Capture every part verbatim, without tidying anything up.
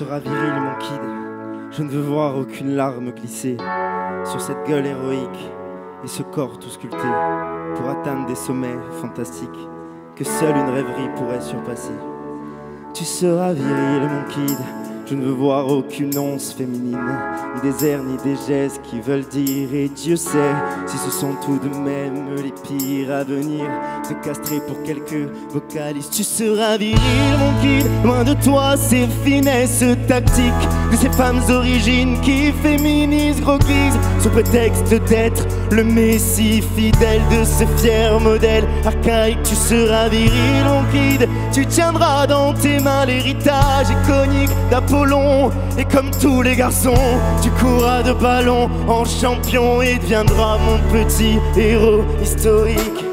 seras viril, mon kid. Je ne veux voir aucune larme glisser sur cette gueule héroïque et ce corps tout sculpté pour atteindre des sommets fantastiques que seule une rêverie pourrait surpasser. Tu seras viril, mon kid. Je ne veux voir aucune once féminine, ni des airs, ni des gestes qui veulent dire. Et Dieu sait si ce sont tout de même les pires à venir, te castrer pour quelques vocalistes. Tu seras viril, mon kid. Loin de toi ces finesses tactiques de ces femmes origines qui féminisent, gros guise, sous prétexte d'être le messie fidèle de ce fier modèle archaïque. Tu seras viril, mon kid. Tu tiendras dans tes mains l'héritage iconique d'Apollon. Et comme tous les garçons, tu courras de ballon en champion et deviendras mon petit héros historique.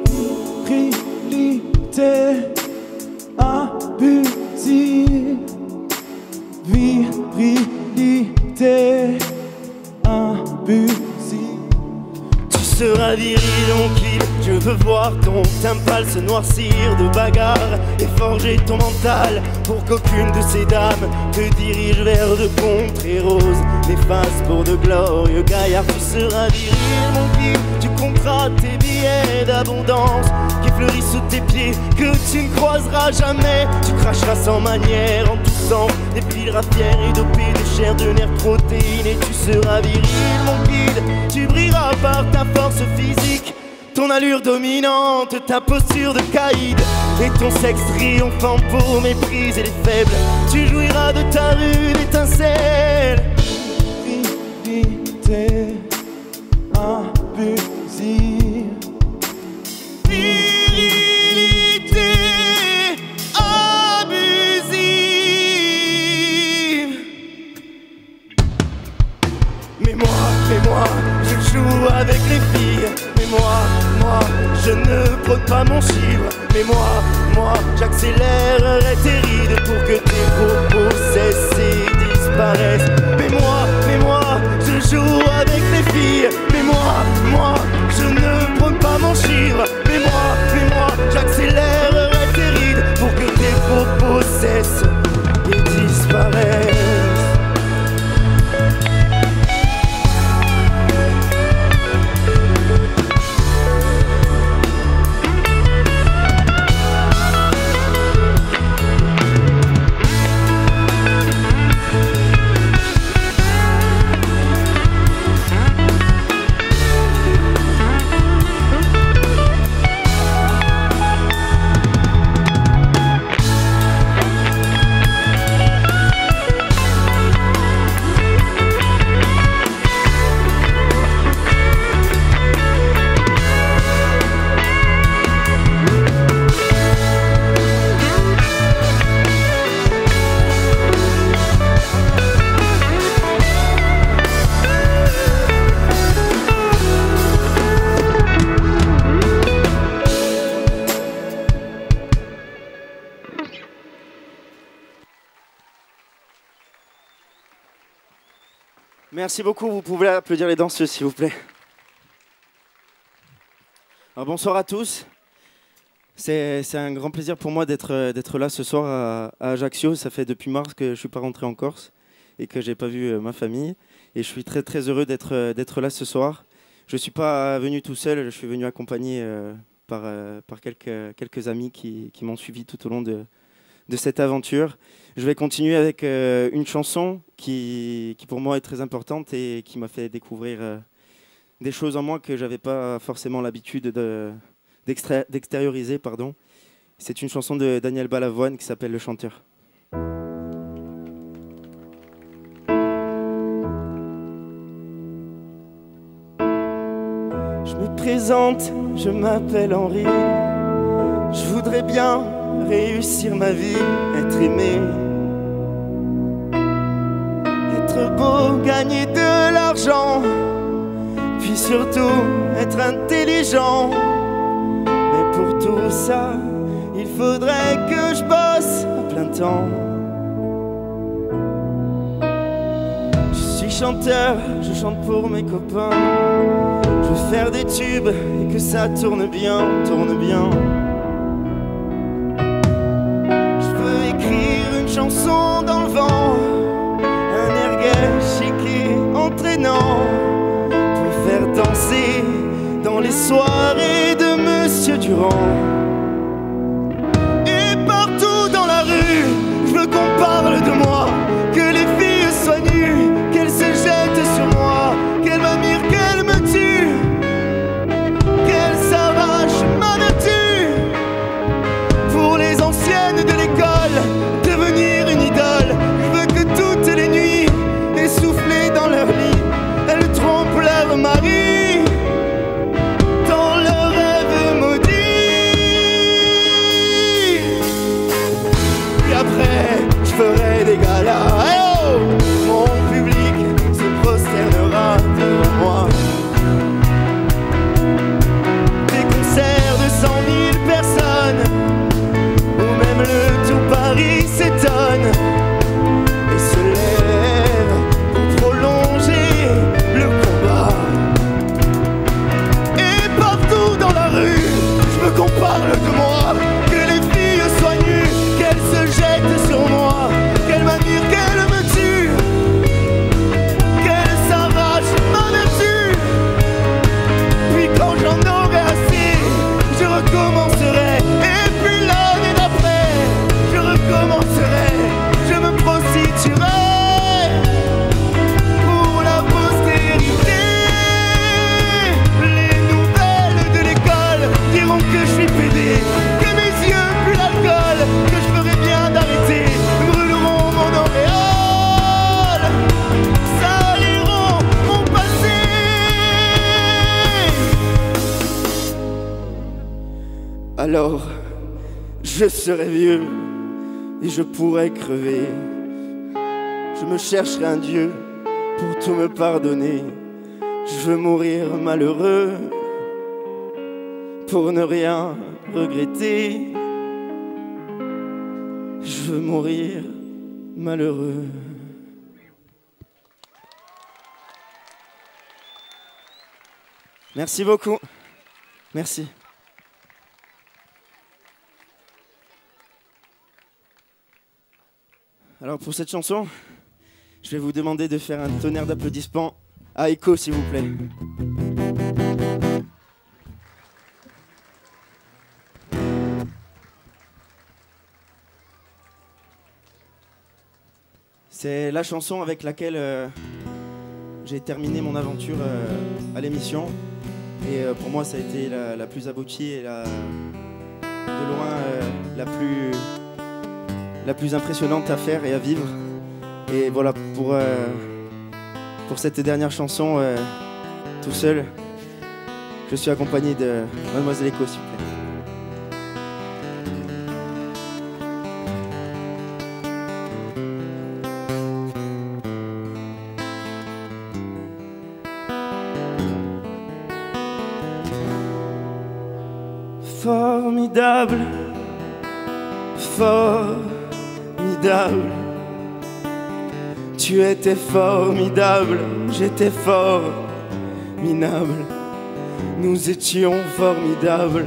Virilité abusive, virilité abusive. Tu seras viril, mon kid. Je veux voir ton timpal se noircir de bagarre et forger ton mental pour qu'aucune de ces dames te dirige vers de contrées roses néfastes pour de glorieux gaillards. Tu seras viril, mon kid. Tu compteras tes billets d'abondance qui fleurissent sous tes pieds, que tu ne croiseras jamais. Tu cracheras sans manière en toussant, dépliras fier et dopé de chair, de nerfs, protéinés. Tu seras viril, mon kid. Tu brilleras par ta force physique, ton allure dominante, ta posture de caïd et ton sexe triomphant pour mépriser les faibles. Tu jouiras de ta rude étincelle. Virilité abusive, Virilité abusive. Mais moi, mais moi, je joue avec les filles. Mais moi, moi, je ne prône pas mon chiffre. Mais moi, moi, j'accélérerai tes rides pour que tes propos cessent et disparaissent. Mais moi, mais moi, je joue avec les filles. Mais moi, moi, je ne prône pas mon chiffre. Mais moi, mais moi, j'accélérerai tes rides pour que tes propos cessent et disparaissent. Merci beaucoup, vous pouvez applaudir les danseuses s'il vous plaît. Alors, bonsoir à tous, c'est un grand plaisir pour moi d'être d'être là ce soir à, à Ajaccio. Ça fait depuis mars que je ne suis pas rentré en Corse et que je n'ai pas vu euh, ma famille. Et je suis très très heureux d'être d'être là ce soir. Je ne suis pas venu tout seul, je suis venu accompagné euh, par, euh, par quelques, quelques amis qui, qui m'ont suivi tout au long de, de cette aventure. Je vais continuer avec euh, une chanson qui, qui pour moi est très importante et qui m'a fait découvrir euh, des choses en moi que je n'avais pas forcément l'habitude d'extérioriser. Pardon. C'est une chanson de Daniel Balavoine qui s'appelle Le Chanteur. Je me présente, je m'appelle Henri. Je voudrais bien réussir ma vie, être aimé, être beau, gagner de l'argent, puis surtout être intelligent. Mais pour tout ça, il faudrait que je bosse à plein temps. Je suis chanteur, je chante pour mes copains. Je veux faire des tubes et que ça tourne bien, tourne bien. Je veux écrire une chanson dans le vent entraînant pour faire danser dans les soirées de Monsieur Durand. Et partout dans la rue, je veux qu'on parle de moi, que les filles soient nues, qu'elles se jettent sur moi, qu'elles m'admirent, qu'elles me tuent, qu'elles s'arrachent ma nature. Pour les anciennes de l'école, devenir une idole, je veux que toutes les nuits, essoufflées dans leur lit, elles trompent leur mari dans leurs rêves maudits. Puis après, je ferai des galas. Oh, mon public se prosternera devant moi. Des concerts de cent mille personnes, où même le tout Paris s'étonne et se lève pour prolonger le combat. Et partout dans la rue, je veux qu'on parle de moi, que les filles soient nues, qu'elles se jettent sur moi, qu'elles m'admirent, qu'elles me tuent, qu'elles s'arrachent ma nature. Puis quand j'en aurai assez, je recommencerai. Et puis l'année d'après, je recommencerai, je me prostituerai pour la postérité. Les nouvelles de l'école diront que je suis pédé, que mes yeux puent l'alcool, que je ferai bien d'arrêter, brûleront mon auréole, saliront mon passé. Alors, je serai vieux et je pourrai crever. Je me chercherai un Dieu pour tout me pardonner. Je veux mourir malheureux pour ne rien regretter. Je veux mourir malheureux. Merci beaucoup. Merci. Alors pour cette chanson, je vais vous demander de faire un tonnerre d'applaudissements à Echo, s'il vous plaît. C'est la chanson avec laquelle euh, j'ai terminé mon aventure euh, à l'émission. Et euh, pour moi, ça a été la, la plus aboutie et la, de loin euh, la plus... la plus impressionnante à faire et à vivre. Et voilà, pour, euh, pour cette dernière chanson, euh, tout seul, je suis accompagné de Mademoiselle Echo, s'il vous plaît. Formidable, formidable. Tu étais formidable, j'étais fort minable. Nous étions formidables.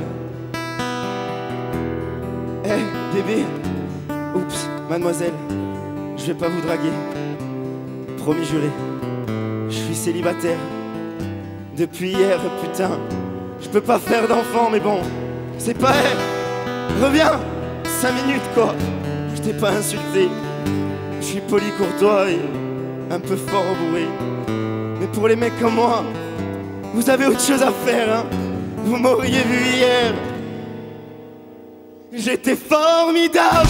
Eh, hey, bébé. Oups, mademoiselle, je vais pas vous draguer. Promis juré, je suis célibataire depuis hier, putain. Je peux pas faire d'enfant, mais bon, c'est pas elle. Reviens, cinq minutes quoi. Je t'ai pas insulté. Je suis poli, courtois et un peu fort bourré. Mais pour les mecs comme moi, vous avez autre chose à faire, hein. Vous m'auriez vu hier. J'étais formidable,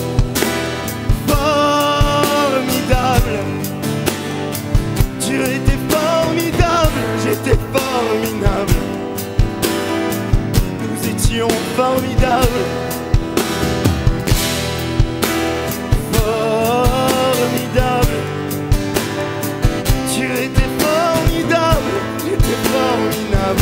formidable. Tu étais formidable, j'étais formidable. Nous étions formidables. Formidable. Tu étais formidable, j'étais formidable.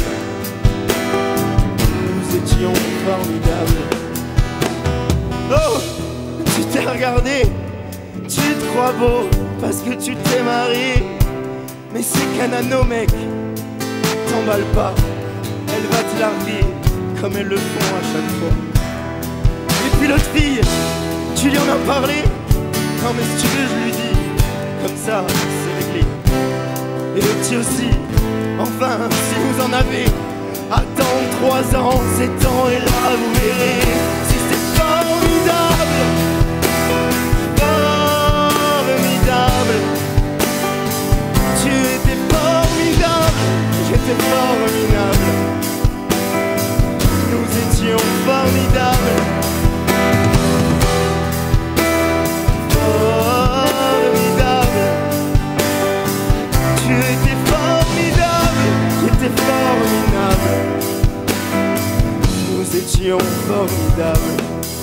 Nous étions formidables. Oh, tu t'es regardé, tu te crois beau parce que tu t'es marié. Mais c'est qu'un anneau, mec, t'emballe pas. Elle va te larguer comme elles le font à chaque fois. Et puis l'autre fille, tu lui en as parlé? Non mais si tu veux je lui dis, comme ça c'est réglé. métier aussi. Enfin, si vous en avez, attendre trois ans, sept ans et là vous verrez si c'est formidable, formidable. Tu étais formidable, j'étais formidable. Nous étions formidables. Formidable. Tu étais formidable, j'étais formidable. Nous étions formidables.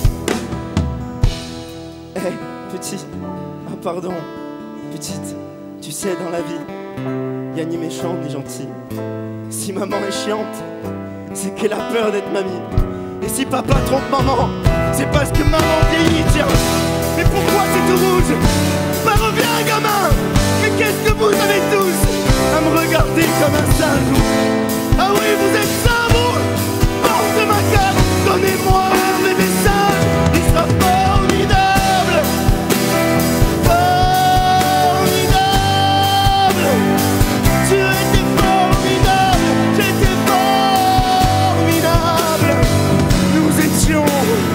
Eh, hey, petit. Ah, pardon. Petite, tu sais, dans la vie, y a ni méchant ni gentil. Si maman est chiante, c'est qu'elle a peur d'être mamie. Et si papa trompe maman, c'est parce que maman vieillit, tiens. Mais pourquoi c'est tout rouge? Bah reviens gamin. Mais qu'est-ce que vous avez tous à me regarder comme un singe? Ah oui, vous êtes ça, vous? Bande de macaques, donnez-moi un bébé sage, il sera formidable. Formidable. Tu étais formidable, j'étais formidable. Nous étions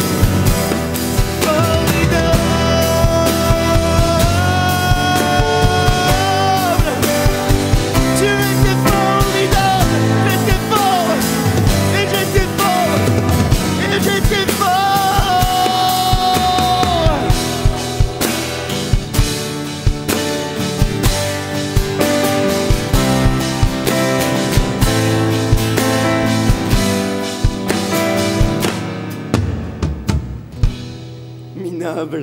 minable.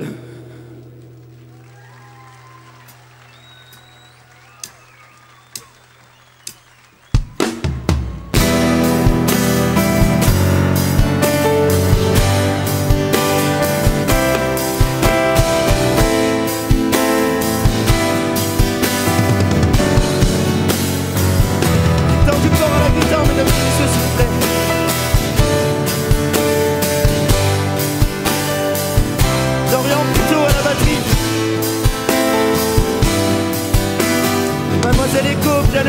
Tendez fort à la guitare, mesdames et messieurs, s'il vous plaît. Dorian plutôt à la batterie. Mademoiselle Echo au piano.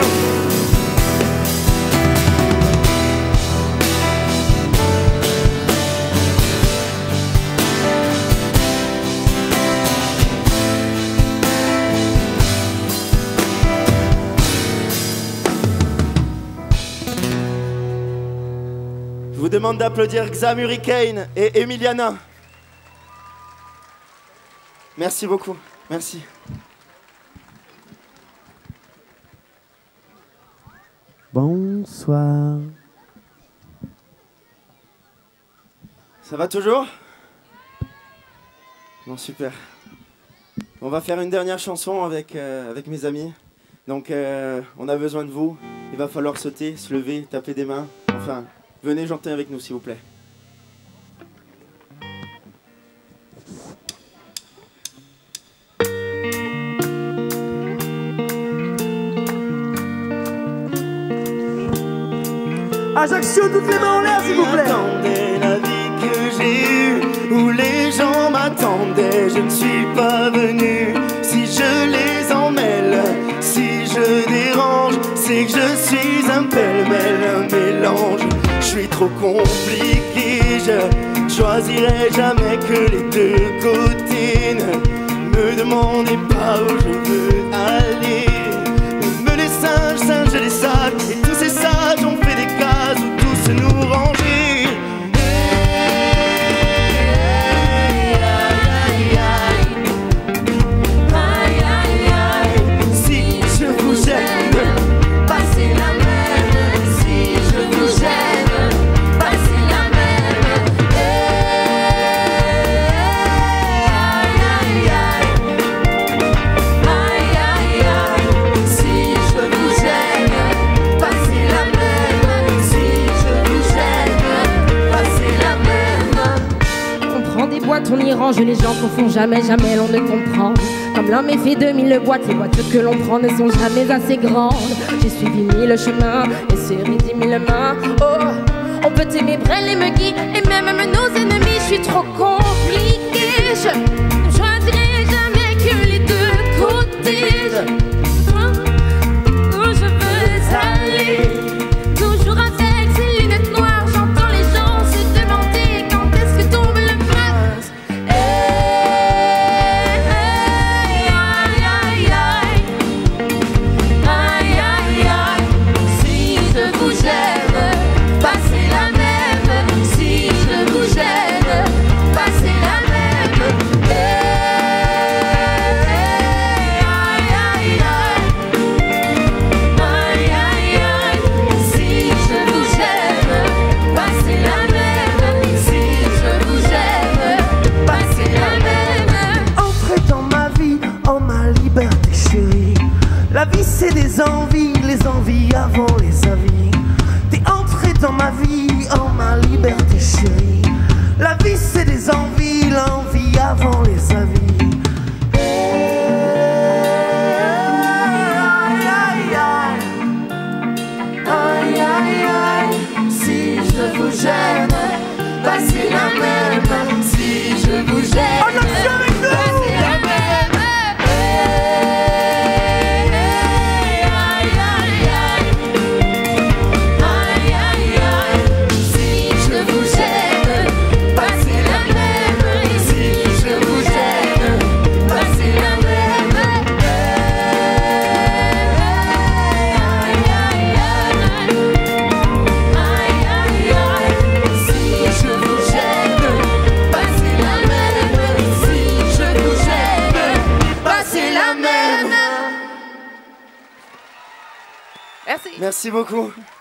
Je vous demande d'applaudir Xam Hurricane et Emiliana. Merci beaucoup, merci. Bonsoir. Ça va toujours? Bon, super. On va faire une dernière chanson avec, euh, avec mes amis. Donc, euh, on a besoin de vous. Il va falloir sauter, se lever, taper des mains. Enfin, venez chanter avec nous, s'il vous plaît. Ajaccio, toutes les mains en l'air, s'il vous plaît. Attendez la vie que j'ai eue, où les gens m'attendaient, je ne suis pas venu. Si je les emmêle, si je dérange, c'est que je suis un pêle-mêle, un mélange. Je suis trop compliqué, je choisirai jamais que les deux côtés. Ne me demandez pas où je veux aller. Me les singes, singes les sages, et tous ces sages ont fait des cases où tous nous ranger. Si je vous gêne, passez la même. Si je vous gêne, passez la même. Aïe aïe aïe, aïe aïe aïe. Si je vous gêne, passez la même. Si je vous gêne, passez la même. On prend des boîtes, on y range, les gens confondent jamais, jamais l'on ne comprend. Comme l'homme est fait de mille boîtes, les boîtes que l'on prend ne sont jamais assez grandes. J'ai suivi mille chemins et serré dix mille mains. Oh, on peut aimer Brel et Meggy et même nos ennemis. Je suis trop compliquée, je ne choisirai jamais que les deux côtés. Je, oh, je envies, les envies avant les avis. T'es entré dans ma vie, en ma liberté chérie. La vie c'est des envies, l'envie avant les avis. Aïe, aïe, aïe, aïe, aïe, aïe. Si je vous gêne, bah c'est la même. Si je vous gêne, oh, bah c'est la même. Merci beaucoup.